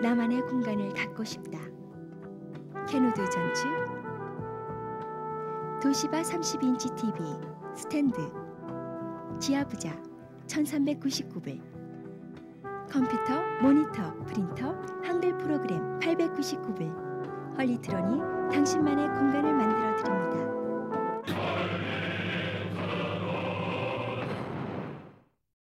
나만의 공간을 갖고 싶다. 캐노드 전츠 도시바 30인치 TV 스탠드 지하부자 1399불 컴퓨터, 모니터, 프린터, 한글 프로그램 899불 헐리트론이 당신만의 공간을 만들어 드립니다.